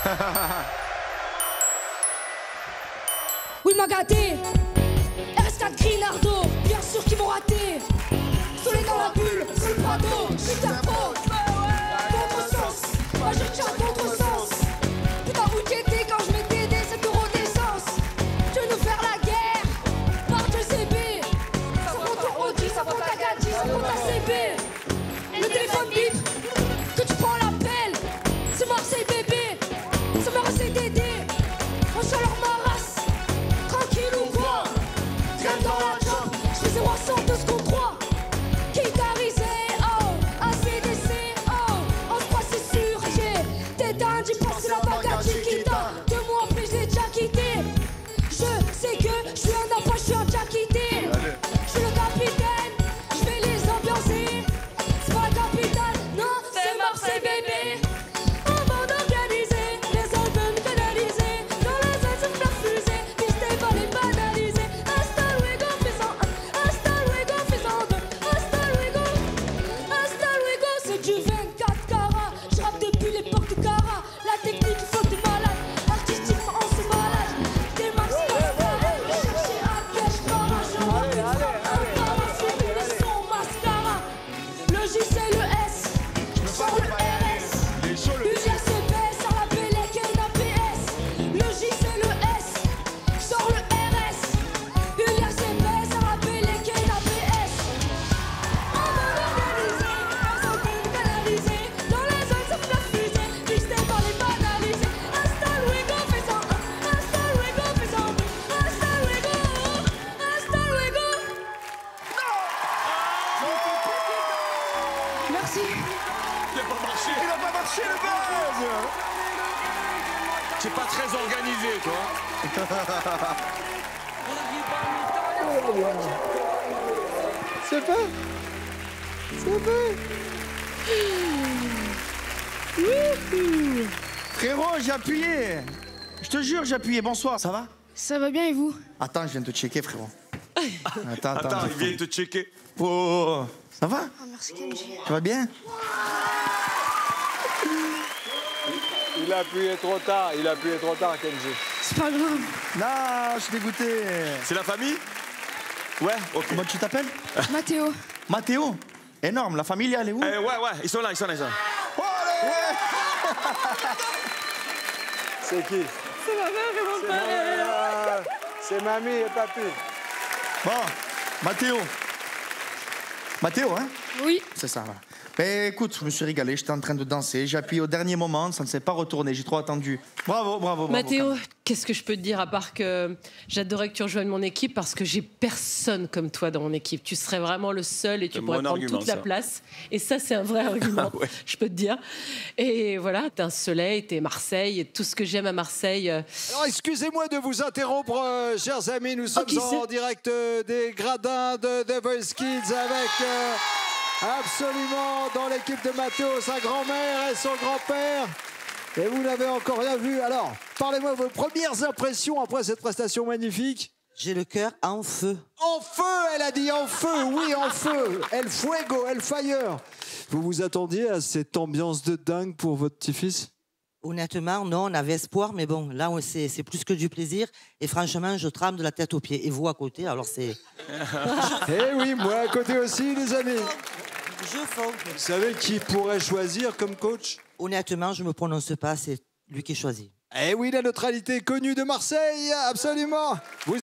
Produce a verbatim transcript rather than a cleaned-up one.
Oui, m'a gâté. R S quatre Grinardo, bien sûr qu'ils m'ont raté. Soleil dans la bulle, sur le Prado, super pro. Contresens, moi je tiens contresens. Putain, où t'étais quand je mettais des sept euros d'essence? Tu veux nous faire la guerre? Par Dieu C B. Ça prend ton Audi, ça prend ta gadget, ça prend ta C B. Le téléphone bip, que tu prends l'appel. C'est Marseille bébé, c'est Marseille Dédé. On sort leur marasse, tranquille ou quoi? Crème dans la job, je fais zéro à cent de ce qu'on croit. Kitarisé, oh, A C D C, oh. On se croit c'est sûr, j'ai t'es dingue, j'y passe la bague à Chiquita. Deux mois après je l'ai déjà quitté. Je sais que je suis un appât, je suis un déjà quitté. Je suis le capitaine, je vais les ambiancer. C'est pas la capitale, non, c'est Marseille bébé. En bande organisée, les albums canalisés. Dans la zone sur la fusée, pisté par les banalisés. Hasta luego, fais-en un, hasta luego, fais-en deux. Hasta luego, hasta luego, c'est du vingt-quatre carats. Je rappe depuis l'époque de Cara. La technique, il faut que t'es malade. Artistiquement, on se malade. Des max mascara. Chercher à piège, para. Je rappe une frappe, un para. Suivi le son mascara. Le J, c'est le S. Sur le R S. U G C P, sur la Bélec et la P S. Le J, c'est le S. Sur le R S. U G C P, sur la Bélec et la P S. En mode organisé, les antennes canalisées. Dans les zones sauf la fusée, pisté par les banalisés. Hasta luego, fais-en un. Hasta luego, fais-en deux. Hasta luego, hasta luego. Merci. Il a pas marché. Il a pas marché le buzz. C'est pas très organisé, toi. C'est pas. C'est pas. Wouhou. Frérot, j'ai appuyé. Je te jure, j'ai appuyé. Bonsoir, ça va? Ça va bien et vous? Attends, je viens de te checker, frérot. Attends, attends. Attends, il vient te checker. Oh, ça va? Oh, merci Kenji. Tu vas bien? Il a appuyé trop tard, il a appuyé trop tard, Kenji. C'est pas grave. Non, je suis dégoûté. C'est la famille? Ouais, ok. Comment tu t'appelles? Mathéo. Mathéo. Énorme, la famille, elle est où? Eh, ouais, ouais, ils sont là, ils sont là, ils sont là. C'est qui? C'est ma mère et mon C'est mamie, euh, c'est mamie et papy. Bon, Mathéo. Mathéo, hein? Oui. C'est ça, voilà. Ben écoute, je me suis régalé, j'étais en train de danser, j'ai appuyé au dernier moment, ça ne s'est pas retourné, j'ai trop attendu. Bravo, bravo, bravo. Mathéo, qu'est-ce que je peux te dire à part que j'adorais que tu rejoignes mon équipe parce que j'ai personne comme toi dans mon équipe. Tu serais vraiment le seul et tu C'est pourrais mon prendre argument, toute la ça. place. Et ça, c'est un vrai argument, Ah ouais. je peux te dire. Et voilà, t'es un soleil, t'es Marseille, et tout ce que j'aime à Marseille. euh, Alors excusez-moi de vous interrompre, euh, chers amis, nous sommes qui en c'est direct euh, des gradins de The Voice Kids avec euh, absolument dans l'équipe de Mathéo, sa grand-mère et son grand-père. Et vous n'avez encore rien vu. Alors, parlez-moi vos premières impressions après cette prestation magnifique. J'ai le cœur en feu. En feu, elle a dit en feu, oui, en feu. El fuego, el fire. Vous vous attendiez à cette ambiance de dingue pour votre petit-fils? Honnêtement, non, on avait espoir, mais bon, là, on- c'est c'est plus que du plaisir. Et franchement, je trame de la tête aux pieds. Et vous à côté, alors c'est... Eh oui, moi à côté aussi, les amis. Je fonds. Vous savez qui pourrait choisir comme coach? Honnêtement, je me prononce pas, c'est lui qui choisit. Eh oui, la neutralité connue de Marseille, absolument. Vous